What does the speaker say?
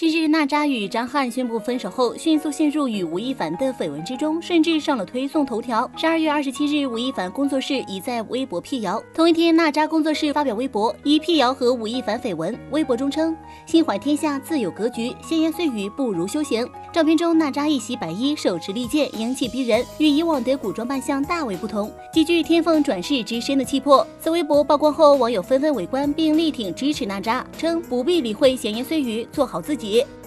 近日，娜扎与张翰宣布分手后，迅速陷入与吴亦凡的绯闻之中，甚至上了推送头条。12月27日，吴亦凡工作室已在微博辟谣。同一天，娜扎工作室发表微博，以辟谣和吴亦凡绯闻。微博中称：“心怀天下，自有格局，闲言碎语不如修行。”照片中，娜扎一袭白衣，手持利剑，英气逼人，与以往的古装扮相大为不同，极具天凤转世之身的气魄。此微博曝光后，网友纷纷围观并力挺支持娜扎，称不必理会闲言碎语，做好自己。